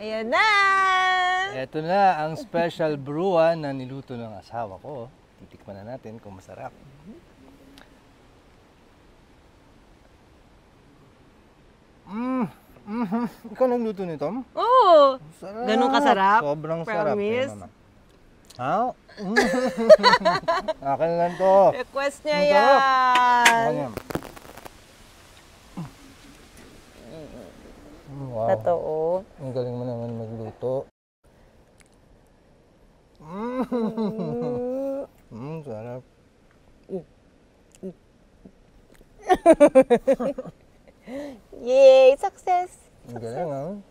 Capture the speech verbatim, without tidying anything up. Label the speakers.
Speaker 1: Ayan na!
Speaker 2: Ito na ang special bruwan na niluto ng asawa ko. Titikman na natin kung masarap. Mmm! Mm-hmm. Ikaw nagluto nito?
Speaker 1: Oo!
Speaker 2: Sarap!
Speaker 1: Ganun kasarap?
Speaker 2: Sobrang sarap.
Speaker 1: Promise?
Speaker 2: Mama. Ha? Akin lang to.
Speaker 1: Request niya
Speaker 2: Ang
Speaker 1: yan!
Speaker 2: sarap. Ayan. Wow.
Speaker 1: Totoo.
Speaker 2: Ang galing mo naman magluto. Mmm! Mmm, sarap.
Speaker 1: Yay! Success!
Speaker 2: Ang galing, ah.